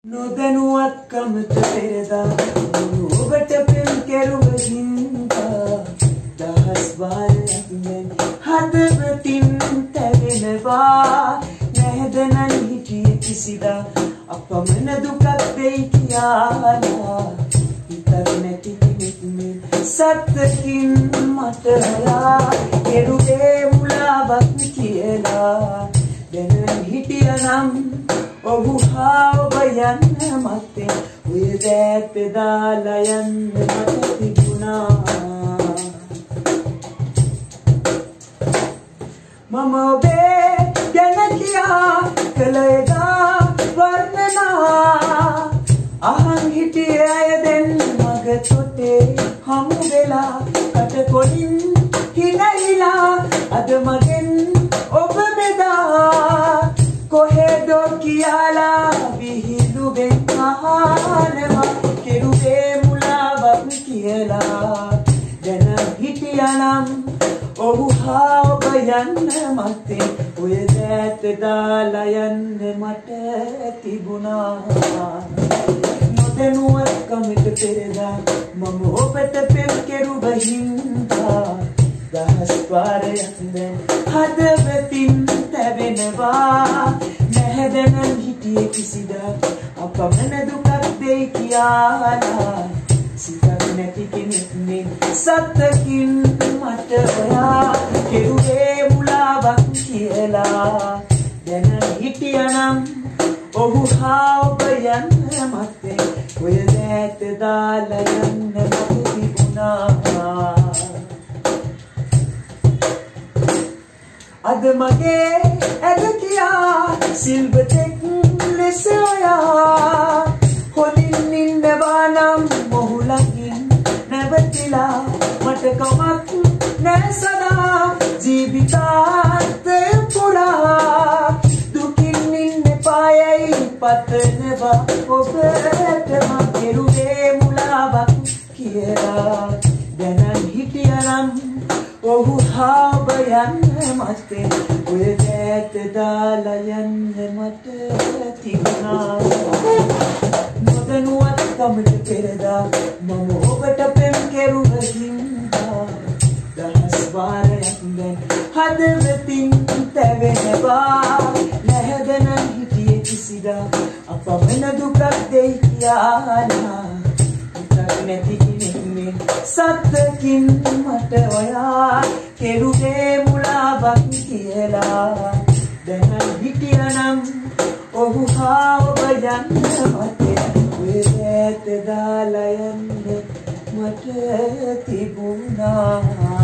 නොදැනුවත්කමට පෙරදා ඔබට පෙම් කෙරුව හින්දා දහස් වාරයක් මෙන් හදවතින් තැවෙනවා නැහැදනන් හිටියේ කිසිදා අපමණ දුකක් දෙයි කියලා හිතක් නැති කෙනෙක් මේ සත්‍යකින් මට හොයා කෙරුවේ මුලාවක් කියලා දැන හිටියනම් ඔහු හා ඔබ යන්න මතේ ඔය දෑත් දාලා යන්න මට තිබුණා මම ඔබේ ගැන කියා කළ එදා වර්ණනා අහන් හිටියේ අය දැන් මග තොටේ හමු වෙලා කටකොලින් හිනහිලා අද මගෙන් ඔබ බෙදා කොහෙදෝ කියලා විහිළුවෙන් අහනවා කෙරුවේ මුලාවක් කියලා දැන හිටියනම් ඔහු හා ඔබ යන්න මතේ ඔය දෑත් දාලා යන්න මට තිබුණා නොදැනුවත්කමට පෙරදා මම ඔබට පෙම් කෙරුව හින්දා දහස් වාරයක් දැන් හදවතින් තැවෙනවා නැහැදැනන් හිටියේ කිසිදා අපමණ දුකක් දෙයි කියලා සිතක් නැති කෙනෙක් මේ සත්‍යකින් මට ඔයා කෙරුවේ මුලාවක් කියලා දැන හිටියනම් ඔහු හා ඔබ යන්න මතේ ඔය දෑත් දාලා යන්න මට තිබුණා අද මගේ ඇද කියා සිල්වතෙක් ලෙස ඔයා හොඳින් ඉන්නවා නම් මොහු ළඟින් නැවතිලා මට කමක් නෑ සදා ජීවිතාන්තය පුරා දුකින් ඉන්න පායයි පතනවා ඔබට මම කෙරුවේ මුලාවක් කියලා දැනන් හිටියනම් ඔහු හා ඔබ යන්න මතේ ඔය දෑත් දාලා යන්න මට තිබුණා නොදැනුවත්කමට පෙරදා මම ඔබට පෙම් කෙරුව හින්දා දහස් වාරයක් දැන් හදවතින් තැවෙනවා නැහැදනන් හිටියේ කිසිදා අපමණ දුකක් දෙයි කියලා නැති කෙනෙක් මේ සත්‍යකින් මට ඔයා කෙරුවේ මුලාවක් කියලා දැන හිටියනම් ඔහු හා ඔබ යන්න මතේ ඔය දෑත් දාලා යන්න මට තිබුණා